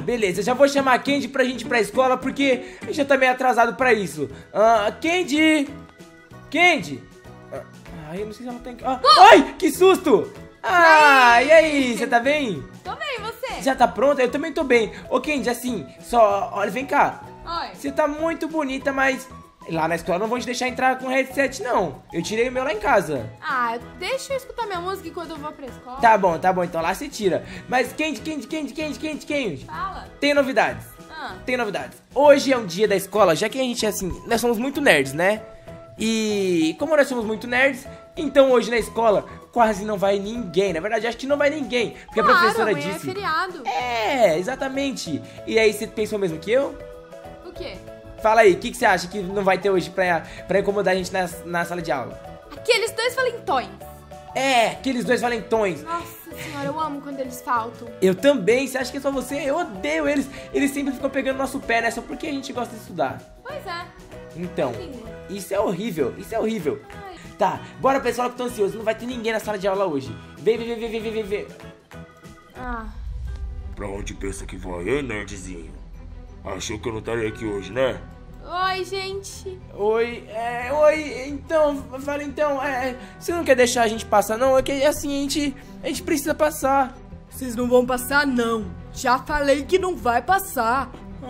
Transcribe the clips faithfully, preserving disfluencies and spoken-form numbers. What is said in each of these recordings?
beleza, já vou chamar a Candy pra gente ir pra escola, porque a gente já tá meio atrasado pra isso. Ah, Candy! Candy! Ah, ai, eu não sei se ela tá em... Ah, ai, que susto! Ah, e aí, você tá bem? Tô bem, você? Já tá pronta? Eu também tô bem. Ô, Candy, assim, só... Olha, vem cá. Oi. Você tá muito bonita, mas... Lá na escola não vão te deixar entrar com headset, não. Eu tirei o meu lá em casa. Ah, deixa eu escutar minha música quando eu vou pra escola. Tá bom, tá bom. Então lá você tira. Mas Candy, Candy, Candy, Candy, Candy, Candy. Fala. Tem novidades. Ah. Tem novidades. Hoje é um dia da escola, já que a gente, assim... Nós somos muito nerds, né? E como nós somos muito nerds, então hoje na escola quase não vai ninguém. Na verdade, acho que não vai ninguém. Porque Claro, a professora amanhã disse... é feriado. É, exatamente. E aí, você pensou mesmo que eu? O quê? Fala aí, o que, que você acha que não vai ter hoje pra, pra incomodar a gente na, na sala de aula? Aqueles dois valentões. É, aqueles dois valentões. Nossa senhora, eu amo quando eles faltam. Eu também, você acha que é só você? Eu odeio eles. Eles sempre ficam pegando nosso pé, né? Só porque a gente gosta de estudar. Pois é. Então, Sim. isso é horrível, isso é horrível. Ai. Tá, bora pessoal que tô ansioso. Não vai ter ninguém na sala de aula hoje. Vem, vem, vem, vem, vem, vem, vem. Ah. Pra onde pensa que vai, hein, nerdzinho? Achou que eu não estaria aqui hoje, né? Oi, gente. Oi, é, oi, então, fala então, é, você não quer deixar a gente passar não? É que assim, a gente, a gente precisa passar. Vocês não vão passar, não. Já falei que não vai passar.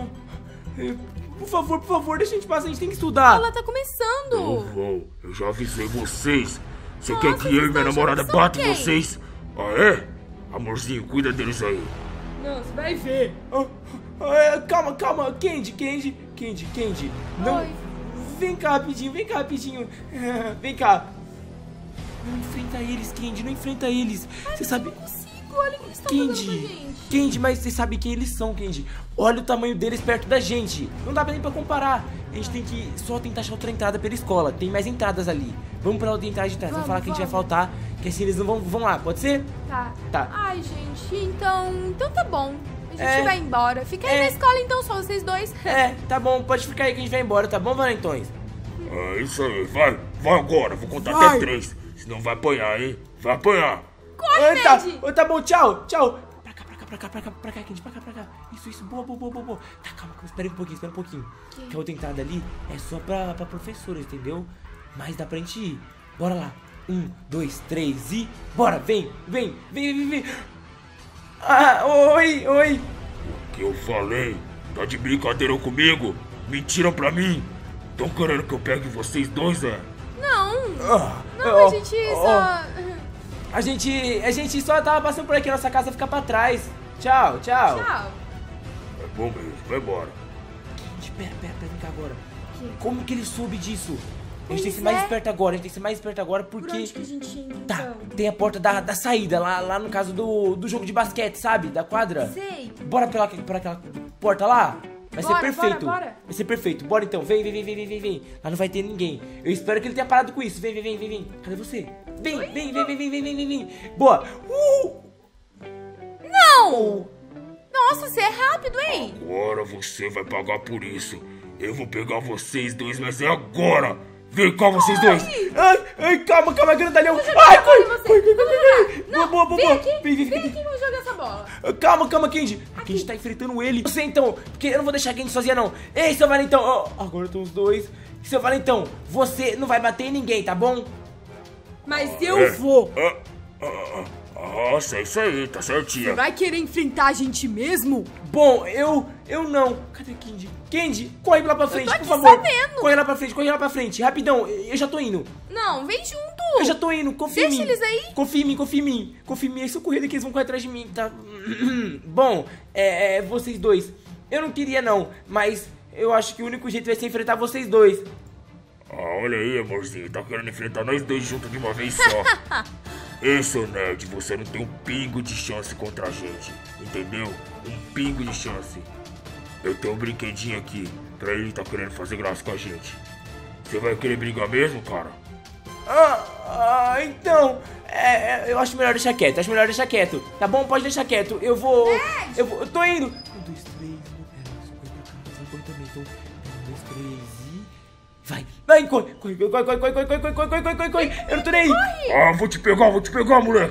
Por favor, por favor, deixa a gente passar, a gente tem que A estudar. aula tá Não começando. vão, eu já avisei vocês. Você Nossa, quer que eu e vocês minha estão namorada achando que são batem quem? vocês? Ah, é? Amorzinho, cuida deles aí. Não, você vai ver. Ah, ah, é, calma, calma, Candy, Candy, Candy, Candy. Não, Oi. vem cá rapidinho, vem cá rapidinho. Vem cá. Não enfrenta eles, Candy, não enfrenta eles. Você sabe... Não consigo, olha o que eles estão fazendo pra Candy, gente. Candy, mas você sabe quem eles são, Candy. Olha o tamanho deles perto da gente. Não dá nem pra comparar. A gente tem que só tentar achar outra entrada pela escola. Tem mais entradas ali. Vamos pra outra entrada de trás. Vamos, Vamos, falar que a gente vai vamos. faltar. Que assim eles não vão, vão lá, pode ser? Tá. Tá. Ai, gente, então... Então tá bom. A gente É. vai embora. Fica aí É. na escola então, só vocês dois. É, tá bom, pode ficar aí que a gente vai embora, tá bom, valentões? É isso aí, vai, vai agora, vou contar Vai. até três. Senão vai apanhar, hein? Vai apanhar. Corre, Ah, tá, Ned. ah, tá bom, tchau, tchau. Pra cá, pra cá, pra cá, pra cá, pra cá, Candy, pra cá, pra cá. Isso, isso, boa, boa, boa, boa, boa. Tá, calma, calma, espera um pouquinho, espera um pouquinho. Que a outra entrada ali é só pra, pra professora, entendeu? Mas dá pra gente ir. Bora lá. Um, dois, três e... Bora, vem, vem, vem, vem, vem. Ah, oi, oi. O que eu falei? Tá de brincadeira comigo? Mentiram pra mim? Tão querendo que eu pegue vocês dois, é? Não. Ah, Não, ó, a gente ó, só... A gente, a gente só tava passando por aqui, nossa casa fica pra trás. Tchau, tchau. Tchau. É bom mesmo, vai embora. Espera, espera, espera, vem cá agora. Que? Como que ele soube disso? A gente tem que ser Pois mais é. esperto agora, a gente tem que ser mais esperto agora Por porque... onde que a gente entra, Tá, então? tem a porta da, da saída, lá, lá no caso do, do jogo de basquete, sabe? Da quadra. Sei. Bora pela, por aquela porta lá? Vai ser Bora, perfeito. bora, bora. Vai ser perfeito. Bora então, vem, vem, vem, vem, vem, vem, vem. Lá não vai ter ninguém. Eu espero que ele tenha parado com isso. Vem, vem, vem, vem, vem. Cadê você? Vem, vem, vem, vem, vem, vem, vem, vem, vem. Boa. Uh! Não! Nossa, você é rápido, hein? Agora você vai pagar por isso. Eu vou pegar vocês dois, mas é agora. Vem cá, vocês dois. Ai, ai, calma, calma, grandalhão. Vou jogar Ai, essa bola em corre, você. corre, corre, Vamos corre, corre. jogar. Boa, Não, boa, boa, vem boa. aqui. Vem, vem, Vem vem. aqui, vamos jogar essa bola. Calma, calma, Candy. Porque a gente tá enfrentando ele. Você então, porque eu não vou deixar a Candy sozinha, não. Ei, seu Valentão. Oh, agora estão os dois. Seu Valentão, você não vai bater em ninguém, tá bom? Mas eu É. vou. Ah, ah, ah, nossa, é isso aí, tá certinho. Vai querer enfrentar a gente mesmo? Bom, eu. Eu não. Cadê a Candy? Candy, corre lá pra frente, tô por aqui favor. só vendo. Corre lá pra frente, corre lá pra frente. Rapidão, eu já tô indo. Não, vem junto. Eu já tô indo, confia em Deixa mim. eles aí. Confia em mim, confia em mim. Confia em mim, é só corrida que eles vão correr atrás de mim, tá? Bom, é, é, vocês dois. Eu não queria não, mas eu acho que o único jeito vai ser enfrentar vocês dois. Ah, olha aí, amorzinho, tá querendo enfrentar nós dois juntos de uma vez só. Ei, seu nerd, você não tem um pingo de chance contra a gente, entendeu? Um pingo de chance. Eu tenho um brinquedinho aqui, pra ele tá querendo fazer graça com a gente. Você vai querer brigar mesmo, cara? Ah, ah, então, é, é, eu acho melhor deixar quieto, acho melhor deixar quieto. Tá bom? Pode deixar quieto. Eu vou. Eu vou. Eu tô indo. Um, dois, três. Não, pera, só corre pra cá. Você vai correr também. Então, um, dois, três e. Vai! Vai! Corre! Corre, corre, corre, corre, corre, corre, corre, corre, corre, corre, corre, corre! Eu não tô nem aí! Ah, vou te pegar, vou te pegar, moleque!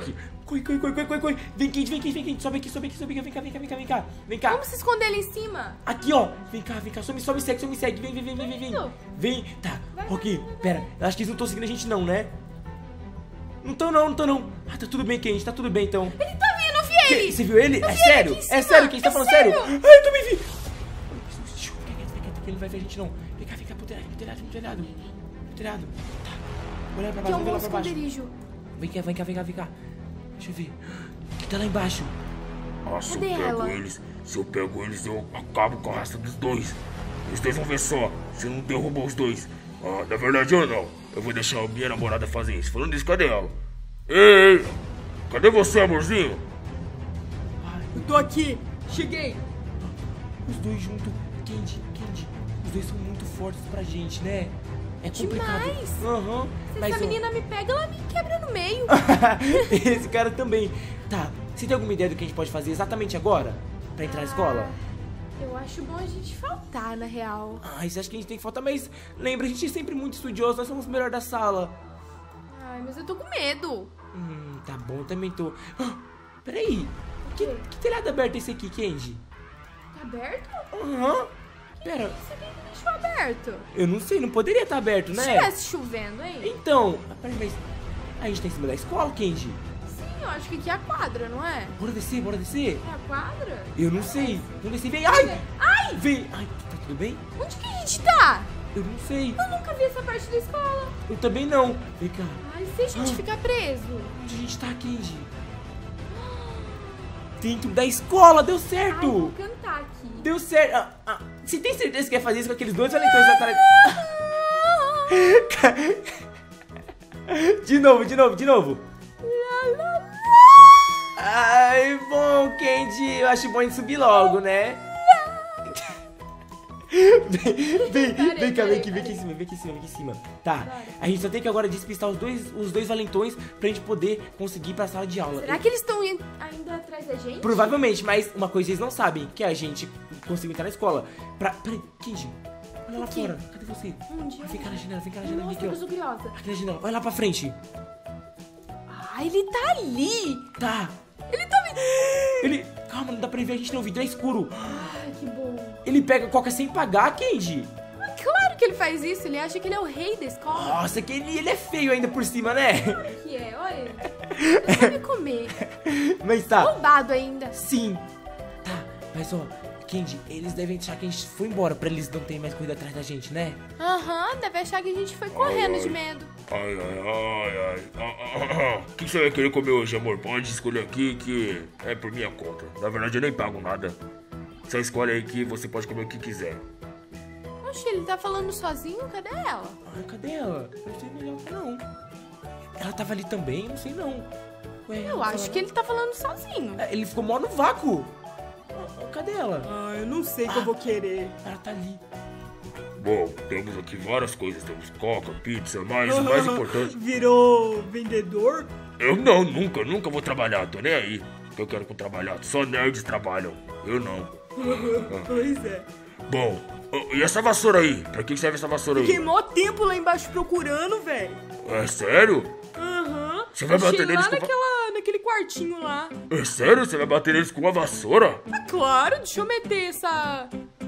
Corre, corre, corre, corre, corre, corre. Vem, Candy, vem, Candy, vem, Candy. Sobe aqui, sobe aqui, sobe aqui. Vem cá, vem cá, vem cá, vem cá. Vem cá. Vamos se esconder ali em cima. Aqui, ó. Vem cá, vem cá. Só me, só me segue, só me segue. Vem, vem, vem, vem, vem, vem. Vem. Tá. Ok, pera. Eu acho que eles não estão seguindo a gente, não, né? Não estão, não, não estão, não. Ah, tá tudo bem, Candy. Tá tudo bem, então. Ele tá vindo, eu vi ele. Que, você viu ele? Eu É vi sério? ele aqui em É cima. sério? Quem tá É falando sério? sério? Ai, eu também vi. Fica quieto, fica quieto, que ele não vai ver a gente, não. Vem cá, vem cá pro telhado, pro telhado, pro telhado. Pro telhado. Tá. Olha pra Que é baixo, um vem lá bom pra baixo. esconderijo. Vem cá, vem cá, vem cá, vem cá. Deixa eu ver. Que tá lá embaixo. Ah, se eu Cadê pego ela? eles, se eu pego eles, eu acabo com a raça dos dois. Os dois vão ver só, se não derrubou os dois. Ah, na verdade eu não. Eu vou deixar a minha namorada fazer isso. Falando isso, cadê ela? Ei, ei, cadê você, amorzinho? Eu tô aqui. Cheguei. Os dois juntos. Candy, Candy. Os dois são muito fortes pra gente, né? É complicado. Demais. Aham. Se Mas, essa ó, menina me pega, ela me quebra no meio. esse cara também. Tá, você tem alguma ideia do que a gente pode fazer exatamente agora? Pra entrar na escola? Eu acho bom a gente faltar, na real. Ai, você acha que a gente tem que faltar? Mas lembra, a gente é sempre muito estudioso. Nós somos o melhor da sala. Ai, mas eu tô com medo. Hum, tá bom, também tô. Ah, peraí. Que, que telhado aberto é esse aqui, Candy? Tá aberto? Aham. Pera, Você tem que deixar aberto. eu não sei, não poderia estar aberto, Se né? estivesse chovendo, hein? Então, ah, peraí, mas a gente tá em cima da escola, Candy? Sim, eu acho que aqui é a quadra, não é? Bora descer, bora descer? É a quadra? Eu não sei. Vamos descer, vem. Ai! Ai! Vem. Ai, tá tudo bem? Onde que a gente tá? Eu não sei. Eu nunca vi essa parte da escola. Eu também não. Vem cá. Ai, se a gente Ah. ficar preso. Onde a gente tá, Candy? Dentro da escola, deu Ai, vou certo! cantar aqui. Deu certo! Ah, ah, você tem certeza que quer fazer isso com aqueles dois valentões atrás? De novo, de novo, de novo! Ai, bom, Candy, eu acho bom a gente subir logo, né? Vem, vem, Parei, vem cá, vem parei, aqui, vem aqui em cima, vem aqui em cima, vem aqui em cima. Tá, a gente só tem que agora despistar os dois, os dois valentões pra gente poder conseguir ir pra sala de aula. Será que eles estão in- ainda atrás da gente? Provavelmente, mas uma coisa eles não sabem, que a gente conseguiu entrar na escola. Pra... Peraí, Candy, olha lá O quê? fora, cadê você? Onde? Vem cá na janela, vem cá na janela, Nossa, vem eu aqui, sou ó. curiosa. Aqui na janela, olha lá pra frente. Ah, ele tá ali. Tá. Ele tá me... Ele... Calma, não dá pra ver, a gente tem o vidro, é escuro. Ai, que bom. Ele pega coca sem pagar, Candy. Ah, claro que ele faz isso. Ele acha que ele é o rei da escola. Nossa, que ele, ele é feio ainda por cima, né? Que é, olha ele. Ele vai me comer. Mas tá. Roubado ainda. Sim. Tá, mas ó, Candy, eles devem achar que a gente foi embora pra eles não terem mais corrido atrás da gente, né? Aham, deve achar que a gente foi correndo de medo. Ai, ai, ai, ai. Ah, ah, ah. O que você vai querer comer hoje, amor? Pode escolher aqui que é por minha conta. Na verdade, eu nem pago nada. Só escolhe aí que você pode comer o que quiser. Oxe, ele tá falando sozinho? Cadê ela? Ai, cadê ela? Eu não sei melhor que não. Ela tava ali também? Não sei não. Ué, Eu acho que ele tá falando sozinho. É, ele ficou mó no vácuo. Ah, Cadê ela? Ah, eu não sei o que eu vou querer. Ela tá ali. Bom, temos aqui várias coisas. Temos coca, pizza, mas o mais importante... Virou vendedor? Eu não, nunca, nunca vou trabalhar. Tô nem aí. Que eu quero com trabalhar. Só nerds trabalham. Eu não. Pois é. Bom, oh, e essa vassoura aí? Pra que serve essa vassoura Fiquei aí? mó tempo lá embaixo procurando, velho. É sério? Aham. Você vai Achei bater neles lá com... naquela, naquele quartinho lá. É sério? Você vai bater neles com uma vassoura? Ah, claro, deixa eu meter essa...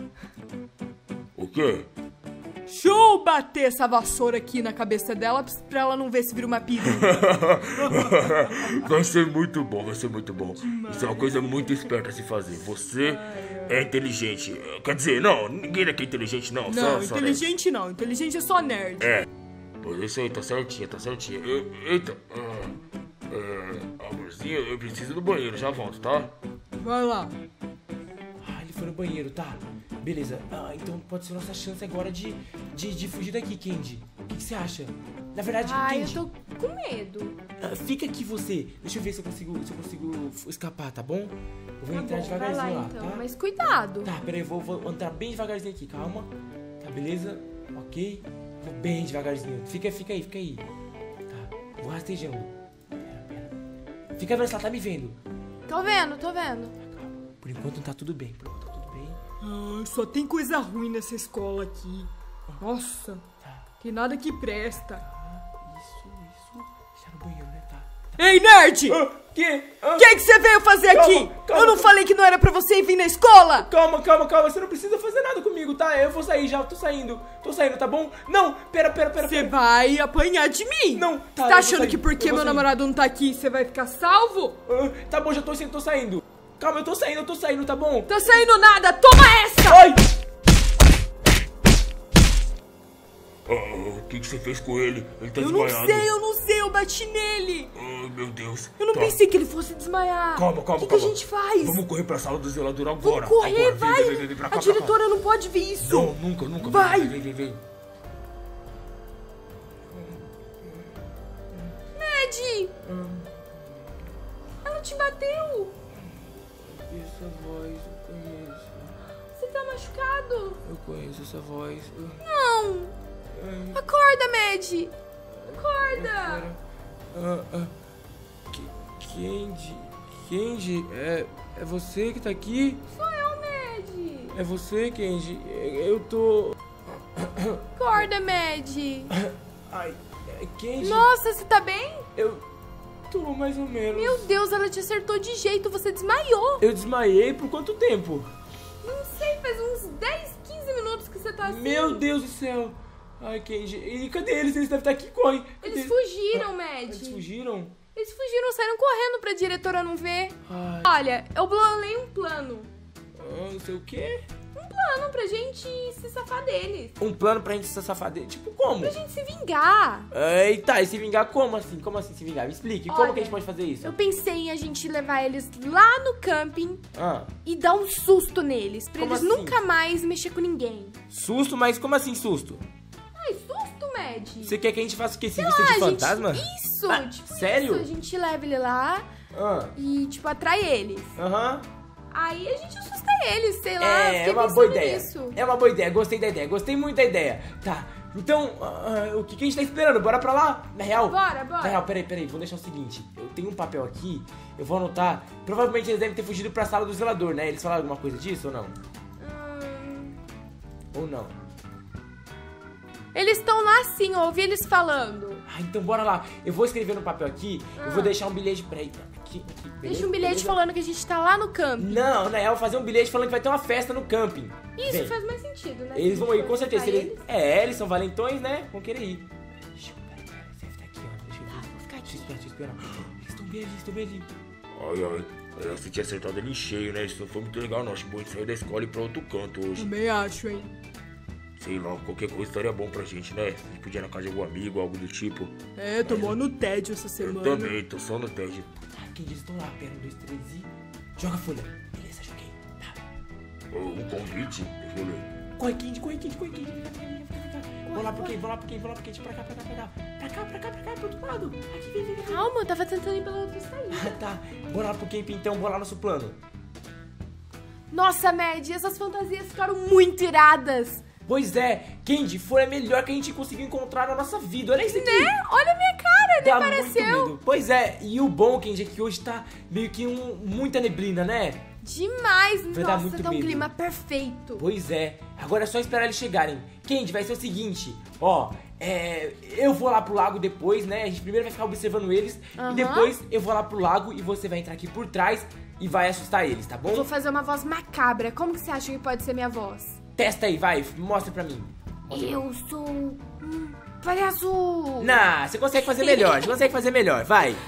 O quê? Deixa eu bater essa vassoura aqui na cabeça dela pra ela não ver se vira uma piranha. Vai ser muito bom, vai ser muito bom. Isso é uma coisa muito esperta a se fazer. Você é inteligente. Quer dizer, não, ninguém aqui é inteligente, não. Não, só, só inteligente não. Inteligente é só nerd. É. Pois isso aí, tá certinho, tá certinho. Eu- eita. Ah, é, amorzinho, eu preciso do banheiro, já volto, tá? Vai lá. Ah, ele foi no banheiro, tá. Beleza. Ah, então pode ser nossa chance agora de, de, de fugir daqui, Candy. O que, que você acha? Na verdade, Ai, eu Candy, tô com medo. ah, fica aqui você. Deixa eu ver se eu consigo, se eu consigo f- escapar, tá bom? Eu vou Tá entrar bom, vai devagarzinho lá lá, então. tá? Mas cuidado. Tá, peraí, eu vou, vou entrar bem devagarzinho aqui, calma. Tá, beleza? Ok? Vou bem devagarzinho. Fica, fica aí, fica aí. Tá, vou rastejando. Pera, pera. Fica vendo se ela tá me vendo. Tô vendo, tô vendo. Calma. Por enquanto tá tudo bem, por enquanto tá tudo bem. Ah, só tem coisa ruim nessa escola aqui. Nossa, Tá, tem nada que presta. tá, isso, isso. Está no banheiro, né? Tá. Ei, nerd! Que? Ah, O que que você veio fazer Calma, aqui? calma, Eu não calma. falei que não era pra você ir vir na escola? Calma, calma, calma. Você não precisa fazer nada comigo, tá? Eu vou sair já. Tô saindo. Tô saindo, tá bom? Não, pera, pera, pera. Você pera. vai apanhar de mim. Não, tá, Você eu tá vou achando sair, que porque eu vou meu sair. namorado não tá aqui, você vai ficar salvo? Ah, tá bom, já tô saindo, tô saindo. Calma, eu tô saindo, eu tô saindo, tá bom? Tá saindo nada, toma essa! Ai! Ah, o que, que você fez com ele? Ele tá Eu não desmaiado. sei, eu não sei, eu bati nele. Ai, meu Deus. Eu não Tá. pensei que ele fosse desmaiar. Calma, calma, O que, calma. que a gente faz? Vamos correr pra sala do zelador agora. Vamos correr, agora. Vem, vai! Vem, vem, vem, pra cá, A pra cá. diretora não pode ver isso. Não, nunca, nunca. Vai. Vem, vem, vem, vem. Ned! Ela te bateu! Essa voz, eu conheço. Você tá machucado? Eu conheço essa voz. Não! Ai, Acorda, Mad! Acorda! Ah, ah. Ke- Kendi, Kendi, é, é você que tá aqui? Sou eu, Mad! É você, Kendi? Eu tô... Acorda, Mad! Ai, é, Kendi, Nossa, você tá bem? eu tô mais ou menos. Meu Deus, ela te acertou de jeito, você desmaiou! Eu desmaiei por quanto tempo? Não sei, faz uns dez, quinze minutos que você tá assim. Meu Deus do céu. Ai, Kendi, e cadê eles? Eles devem estar aqui, corre. Cadê Eles fugiram, Mad! Eles fugiram? Eles fugiram, saíram correndo pra diretora não ver. Ai, Olha, eu bolei um plano. ah, não sei o quê. Um plano pra gente se safar deles. Um plano pra gente se safar dele. Tipo, como? Pra gente se vingar. Eita, e se vingar como assim? Como assim se vingar? Me explique, como Olha, que a gente pode fazer isso? Eu pensei em a gente levar eles lá no camping Ah, e dar um susto neles. Pra Como eles assim? nunca mais mexer com ninguém. susto, mas como assim susto? Ai, susto, Mad. Você quer que a gente faça o quê? Se Ah, vestir de a gente- fantasma? Isso, Ah, tipo sério? isso. A gente leva ele lá Ah, e, tipo, atrai eles. aham. Aí a gente assusta eles, sei lá. É, é fiquei uma pensando boa ideia. nisso. É uma boa ideia, gostei da ideia, gostei muito da ideia. Tá, então, ah, ah, o que, que a gente tá esperando? Bora pra lá? Na real? Bora, bora. Na real, peraí, peraí, vou deixar o seguinte. Eu tenho um papel aqui, eu vou anotar. Provavelmente eles devem ter fugido pra sala do zelador, né? Eles falaram alguma coisa disso ou não? Hum, Ou não? Eles estão lá sim, eu ouvi eles falando. Ah, então bora lá. Eu vou escrever no papel aqui, eu vou deixar um bilhete pra ele. Aqui, aqui, beleza? Deixa um bilhete Beleza? falando que a gente tá lá no camping. Não, na real, fazer um bilhete falando que vai ter uma festa no camping. Isso Vem. faz mais sentido, né? Eles Se a vão gente ir, for com certeza. Se escutar eles... É, eles são valentões, né? Vão querer ir. Deixa eu... Pera, pera, você deve estar aqui, ó. Deixa eu ver. Vou ficar Deixa eu aqui. esperar, deixa eu esperar. Eles estão bem ali, eles estão bem ali. Ai, ai. Eu tinha acertado ele em cheio, né? Isso não foi muito legal, não. Acho bom a gente sair da escola e ir pra outro canto hoje. Também acho, hein? Sei lá, qualquer coisa estaria bom pra gente, né? A gente podia ir na casa de algum amigo, algo do tipo. É, tomou no tédio essa Eu semana. também, tô só no tédio. Tá, quem eles estão lá? Pera, um, dois, três e... Joga a folha. Beleza, joguei. Tá. Ô, um convite? Deixa eu ver. Corre, Candy, corre, Candy, corre, Candy. Vem cá, vem cá, vem cá, vem cá. Vou lá pro Candy, vou lá pro Candy, vou lá pro Candy. Pra cá, pra cá, pra cá. Pra cá, pra cá, pra cá, pro outro lado. Aqui, vem, vem, vem. Calma, eu tava tentando ir pela outra saída. Ah, tá. Bora lá pro Camp então, bora lá nosso plano. Nossa, Mad, essas fantasias ficaram muito iradas. Pois é, Candy, foi a melhor que a gente conseguiu encontrar na nossa vida. Olha isso aqui. Né? Olha a minha cara, nem Dá muito pareceu. medo. Pois é, e o bom, Candy, é que hoje tá meio que um, muita neblina, né? Demais, Vai dar nossa, muito tá um medo. clima perfeito. Pois é, agora é só esperar eles chegarem. Candy, vai ser o seguinte, ó, é, eu vou lá pro lago depois, né? A gente primeiro vai ficar observando eles Aham. e depois eu vou lá pro lago e você vai entrar aqui por trás e vai assustar eles, tá bom? Vou fazer uma voz macabra. Como que você acha que pode ser minha voz? Testa aí, vai, mostra pra mim. Eu sou um palhaço. Nah, você consegue fazer melhor, você consegue fazer melhor, vai.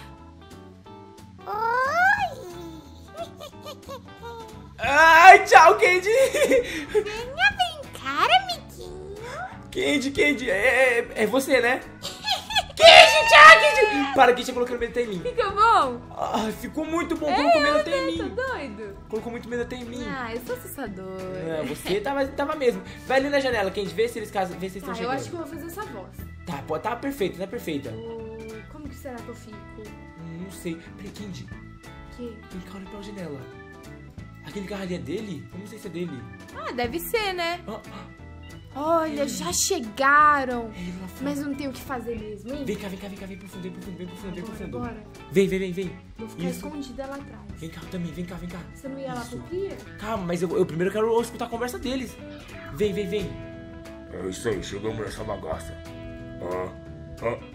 Ai, tchau, Candy. Venha brincar, amiguinho. Candy, Candy, é, é, é você, né? Candy, tchau, Candy. Para, Candy, tá colocando medo até em mim. Fica bom? Ah, ficou muito bom, colocou medo até em Tá mim. doido? Colocou muito medo até em mim. Ah, eu sou assustador. É, você tava, tava mesmo. Vai ali na janela, Candy, vê se eles, casam, vê se eles Tá, estão eu chegando. acho que eu vou fazer essa voz. Tá, pô, tá perfeita, tá perfeita. Oh, como que será que eu fico? Hum, Não sei. Peraí, Candy, Que? vem cá, olha pela janela. Aquele carro ali é dele? Eu não sei se é dele. Ah, deve ser, né? Ah, ah, Olha, já chegaram. é ele lá fora. Mas não tem o que fazer mesmo, hein? Vem cá, vem cá, vem cá, vem pro fundo, vem pro fundo, vem pro fundo, vem pro Bora, fundo. bora. Vem, vem, vem, vem. Vou ficar Isso. escondida lá atrás. Vem cá também, vem cá, vem cá. Você não ia lá Isso. pro pier? Calma, mas eu, eu primeiro quero escutar a conversa deles. Vem, vem, vem. É isso aí, chegamos nessa bagaça. Ah, ah,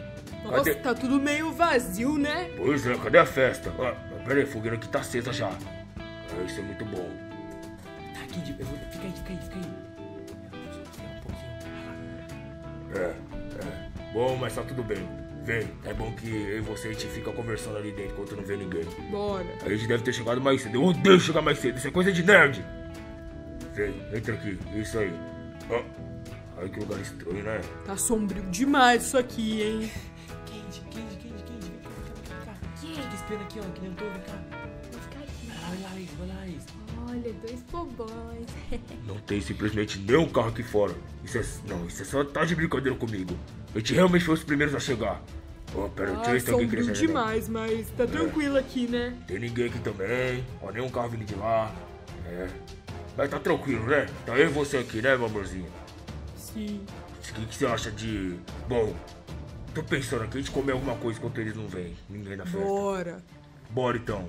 Nossa, Cadê? tá tudo meio vazio, né? Pois é, cadê a festa? Ah, pera aí, a fogueira aqui tá acesa já. É, isso é muito bom. Tá aqui, eu vou... Fica aí, fica aí, fica aí. Eu vou esperar um pouquinho. É, é. Bom, mas tá tudo bem. Vem, é bom que eu e você a gente fica conversando ali dentro enquanto não vê ninguém. Bora. A gente deve ter chegado mais cedo. Eu odeio chegar mais cedo, isso é coisa de nerd. Vem, entra aqui, isso aí. Ó, ai que lugar estranho, né? Tá sombrio demais isso aqui, hein? Candy, Candy, Candy, Candy. Vem cá, vem cá, vem cá, vem cá. Que? Fica esperando aqui, ó, que nem eu tô, vem cá. Vou ficar aqui. Vai lá, vai lá, isso, vai lá, isso. Olha, dois bobões. Não tem simplesmente nenhum carro aqui fora. Isso é... Não, isso é só tá de brincadeira comigo. A gente realmente foi os primeiros a chegar. Ó, oh, pera aí, deixa eu ver Ah, se tem alguém sombrio querendo ajudar. demais, mas tá tranquilo aqui, né? Tem ninguém aqui também. Ó, nenhum carro vindo de lá. É. Mas tá tranquilo, né? Tá eu e você aqui, né, meu amorzinho? Sim. O que, que você acha de... Bom, tô pensando aqui, a gente comer alguma coisa enquanto eles não vêm. Ninguém na festa. Bora. Bora, então.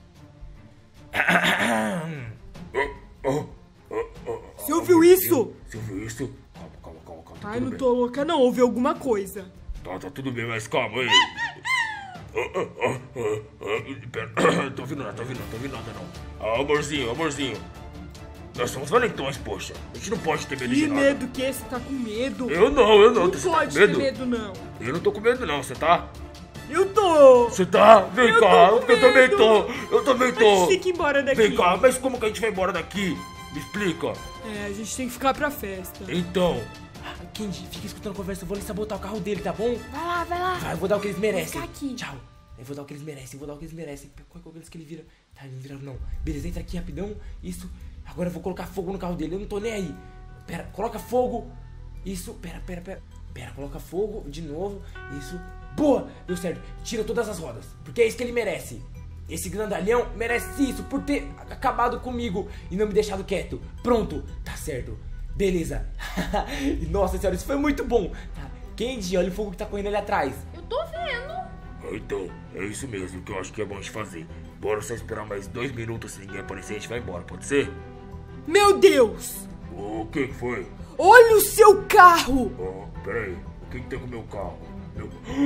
Oh, oh, oh, oh, Você ouviu isso? Você ouviu isso? Calma, calma, calma, calma. Tá Ai, tudo não bem. tô louca não, ouvi alguma coisa. Tá, tá tudo bem, mas calma aí. Ah, ah, ah, ah, ah, pera. Tô ouvindo nada, tô ouvindo nada, tô ouvindo nada não. Ah, amorzinho, amorzinho. Nós somos valentões, poxa. A gente não pode ter medo Que de nada. medo que é? Você tá com medo? Eu não, eu não. Não Você pode tá com ter medo? medo, não. Eu não tô com medo não, você tá? Eu tô. Você tá? Vem Eu cá, tô com eu também medo. tô. Eu também A gente tô. tem que ir embora daqui. Vem cá, mas como que a gente vai embora daqui? Me explica. É, a gente tem que ficar pra festa. Então, Ah, Candy, fica escutando a conversa, eu vou ali sabotar o carro dele, tá bom? Vai lá, vai lá. Vai, eu vou dar o que eles merecem. ficar aqui. Tchau. Eu vou dar o que eles merecem, eu vou dar o que eles merecem. Qual é o que ele vira? Tá, ele não viraram não. Beleza, entra aqui rapidão. Isso. Agora eu vou colocar fogo no carro dele, eu não tô nem aí. Pera, coloca fogo. Isso, pera, pera, pera. Pera, coloca fogo de novo. Isso. Boa, deu certo. Tira todas as rodas, porque é isso que ele merece. Esse grandalhão merece isso por ter acabado comigo e não me deixado quieto. Pronto, tá certo. Beleza. Nossa senhora, isso foi muito bom. Tá. Candy, olha o fogo que tá correndo ali atrás. Eu tô vendo. então, é isso mesmo que eu acho que é bom de fazer. Bora só esperar mais dois minutos, se ninguém aparecer, a gente vai embora, pode ser? Meu Deus! O que que foi? Olha o seu carro! Oh, peraí, o que que tem com o meu carro? Meu...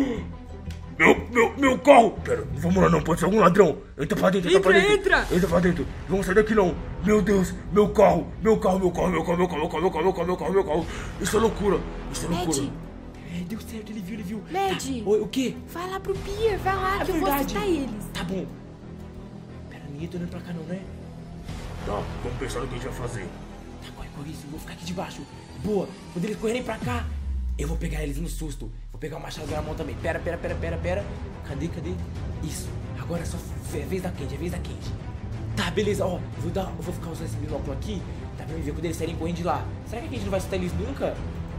Meu, meu, meu carro! Pera, não vamos lá não, pode ser algum ladrão. Entra pra dentro, entra, Entra, pra dentro. entra. Entra pra dentro, vamos sair daqui não. Meu Deus, meu carro, meu carro, meu carro, meu carro, meu carro, meu carro, meu carro, meu carro, meu carro, meu carro. Isso é loucura, isso é loucura. Mad, É, deu certo, ele viu, ele viu. Mad. Tá. Oi, o quê? vai lá pro pier, vai lá É que eu vou verdade. assustar eles. Tá bom. Pera, ninguém tá olhando pra cá não, né? Tá, vamos pensar no que a gente vai fazer. Tá, corre, corre isso, eu vou ficar aqui debaixo. Boa, quando eles correrem pra cá, eu vou pegar eles no susto. Vou pegar o machado na mão também. Pera, pera, pera, pera, pera. Cadê, cadê? Isso. Agora é só é vez da Candy, é vez da Candy. Tá, beleza, ó. Eu vou, dar, eu vou ficar usando esse binóculo aqui. Tá pra me ver quando eles saírem correndo de lá. Será que a Candy não vai escutar eles nunca?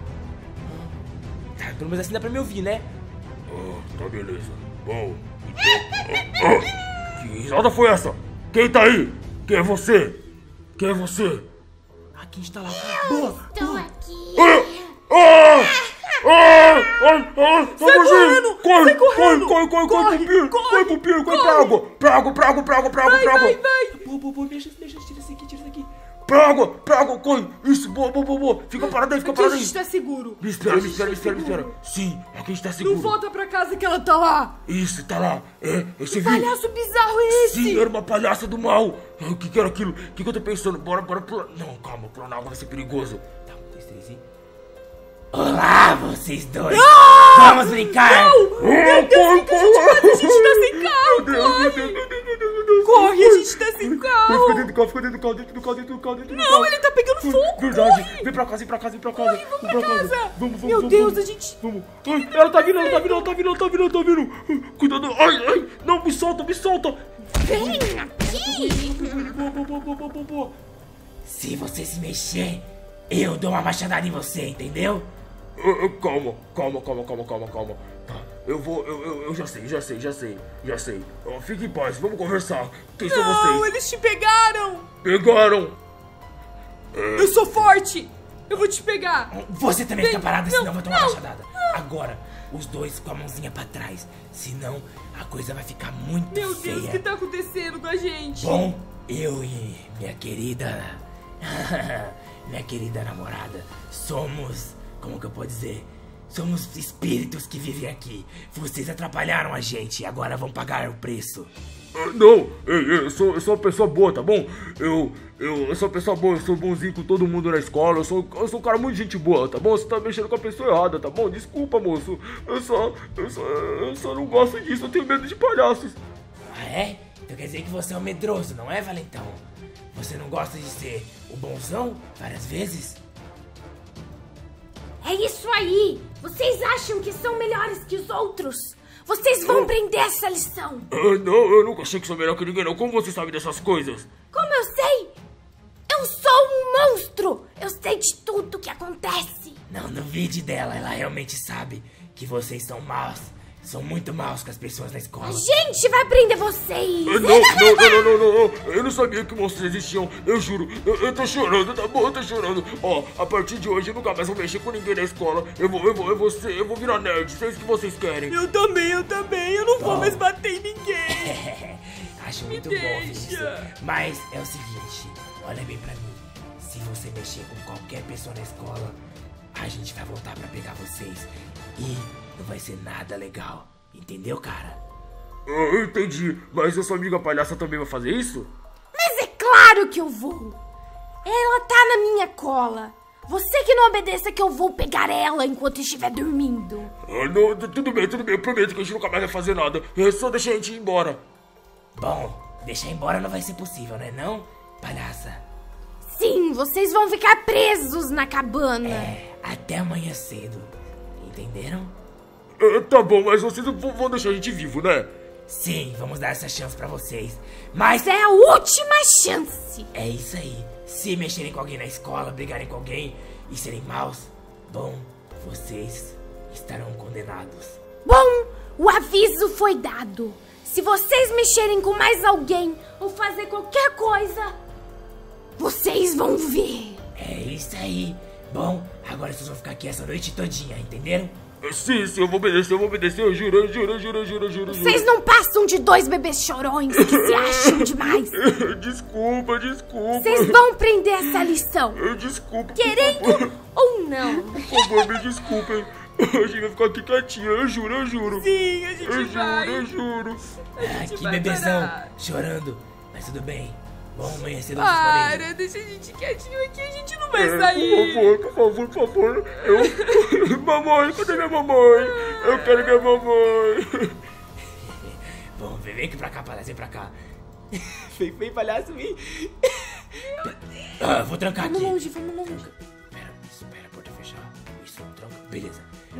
Tá, pelo menos assim dá pra me ouvir, né? Ah, tá beleza. Bom, então... Ah, ah, que risada foi essa? Quem tá aí? Quem é você? Quem é você? A Candy tá lá. Boa, Estou boa. aqui. Ah! Ah! Ah! Ah! Ah! Sai correndo! Corre! Sai correndo! Corre, corre, corre, corre Corre, pro pier! corre, Corre pro pier, corre corre. pra água! Pra água, pra água, pra água, pra água, Vai, pra água! vai, vai! Boa, boa, boa. Deixa, deixa, tira isso aqui, tira isso aqui. Pra água, pra água, corre! Isso, boa, boa, boa, boa! Fica parado aí, fica Aqui a parado aí! gente tá seguro. Me espera, me espera, me espera, me espera! Sim, aqui a gente tá Não seguro! volta pra casa que ela tá lá. Isso, tá lá! É, você viu? Palhaço bizarro é esse? Sim, era uma palhaça do mal! Ah, O que que era aquilo? O que que eu tô pensando? Bora, bora pular! Não, calma, pular na água vai ser perigoso! Tá, um, dois, três e... Olá, vocês dois! Vamos brincar! Meu Deus, O que a gente faz? A gente tá sem carro! Corre! Corre, a gente tá sem Fica carro! dentro do carro, fica dentro do carro, dentro do carro, dentro do carro, dentro do carro. Não, ele tá pegando fogo! Verdade. Corre! Vem pra casa, vem pra casa, vem pra casa. Corre, vamos vem pra casa. Vamos, vamos, Meu vamos, Deus, vamos. a gente- Vamos. Ai, ela tá vindo, ela tá vindo, ela tá vindo, ela tá vindo, ela tá vindo, ela tá vindo. Cuidado. Ai, ai. Não, me solta, me solta. Vem aqui. Boa, boa, boa, boa, boa, boa, boa. Se você se mexer, eu dou uma machadada em você, entendeu? Ah, ah, Calma, calma, calma, calma, calma, calma. Tá, eu vou, eu, eu, eu já sei, já sei, já sei, já sei. Ó, fique em paz, vamos conversar. Quem são Não, vocês? eles te pegaram! Pegaram. Eu sou forte! Eu vou te pegar! Você também Vem, fica parada, não, senão eu vou tomar não. machadada. Agora, os dois com a mãozinha pra trás. Senão, a coisa vai ficar muito Meu feia. Deus, o que tá acontecendo com a gente? Bom, eu e minha querida... minha querida namorada, somos... Como que eu posso dizer? Somos espíritos que vivem aqui. Vocês atrapalharam a gente e agora vão pagar o preço. Ah, não, ei, ei, eu, sou, eu sou uma pessoa boa, tá bom? Eu, eu, eu sou uma pessoa boa, eu sou bonzinho com todo mundo na escola, eu sou, eu sou um cara muito gente boa, tá bom? Você tá mexendo com a pessoa errada, tá bom? Desculpa, moço, eu só, eu só, eu só não gosto disso, eu tenho medo de palhaços. Ah, é? Então quer dizer que você é um medroso, não é, Valentão? Você não gosta de ser o bonzão várias vezes? É isso aí! Vocês acham que são melhores que os outros? Vocês vão aprender essa lição! Ah, não, eu nunca achei que sou melhor que ninguém, não. Como você sabe dessas coisas? Como eu sei? Eu sou um monstro! Eu sei de tudo que acontece! Não duvide dela, ela realmente sabe que vocês são maus. São muito maus com as pessoas na escola. A gente vai prender vocês! Ah, não, não, não, não, não, não, eu não sabia que monstros existiam, eu juro. Eu, eu tô chorando, tá bom? Eu tô chorando. Ó, a partir de hoje eu nunca mais vou mexer com ninguém na escola. Eu vou, eu vou, eu vou ser, eu vou virar nerd, se é isso que vocês querem. Eu também, eu também. Eu não vou mais bater em ninguém. Acho muito Me bom, deixa. Vinícius. Mas é o seguinte, olha bem pra mim. Se você mexer com qualquer pessoa na escola, a gente vai voltar pra pegar vocês. E não vai ser nada legal. Entendeu, cara? Ah, eu entendi, mas a sua amiga palhaça também vai fazer isso? Mas é claro que eu vou! Ela tá na minha cola. Você que não obedeça que eu vou pegar ela enquanto estiver dormindo. Ah, não, tudo bem, tudo bem, eu prometo que a gente nunca mais vai fazer nada. É só deixar a gente ir embora. Bom, deixar embora não vai ser possível, né não, palhaça? Sim, vocês vão ficar presos na cabana. É, até amanhã cedo. Entenderam? Ah, tá bom, mas vocês vão vão deixar a gente vivo, né? Sim, vamos dar essa chance pra vocês. Mas Mas é a última chance. é isso aí. Se mexerem com alguém na escola, brigarem com alguém e serem maus, bom, vocês estarão condenados. Bom, o aviso foi dado. Se vocês mexerem com mais alguém ou fazer qualquer coisa, vocês vão ver. É isso aí. Bom, agora vocês vão ficar aqui essa noite todinha, entenderam? Ah, sim, sim, eu vou obedecer, eu vou obedecer, eu juro, eu juro, eu juro, eu juro, eu juro. eu juro. Vocês não passam de dois bebês chorões que se acham demais. Desculpa, desculpa. Vocês vão aprender essa lição, Ah, Desculpa. por querendo favor. ou não. Por favor, me desculpem. A gente vai ficar aqui quietinho, eu juro, eu juro. Sim, a gente Eu vai. juro, eu juro. Ah, que vai bebezão, parar. chorando. Mas tudo bem. Bom, amanhã cedo vocês podem... Para, deixa a gente quietinho aqui, a gente não vai É, sair. Por favor, por favor, por favor. Eu... Mamãe, cadê minha mamãe? Eu quero minha mamãe. Bom, vem, vem aqui pra cá, palhaço, vem pra cá. Vem, vem, palhaço, vem. Ah, vou trancar Vamos aqui. longe, vamos longe. Espera, espera a porta fechar. Isso, tranca. Beleza.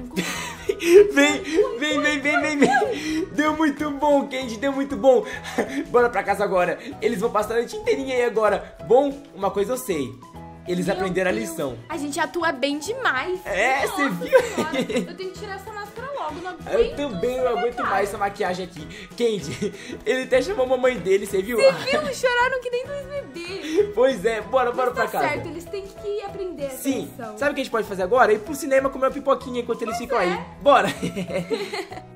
Vem, vem, vem, vem, vem, vem. Deu muito bom, Candy, deu muito bom. Bora pra casa agora. Eles vão passar a noite inteirinha aí agora. Bom, uma coisa eu sei. Eles Meu aprenderam Deus, a lição. A gente atua bem demais. É, você Nossa viu? senhora, eu tenho que tirar essa máscara logo, não aguento. Eu também não aguento mais essa maquiagem aqui. Candy, ele até chamou a mamãe dele, você viu? Viu? Choraram que nem dois bebês. Pois é, bora, bora Mas pra tá casa. certo, eles têm que aprender essa Sim, lição. sabe o que a gente pode fazer agora? Ir pro cinema comer uma pipoquinha enquanto eles ficam aí. Bora!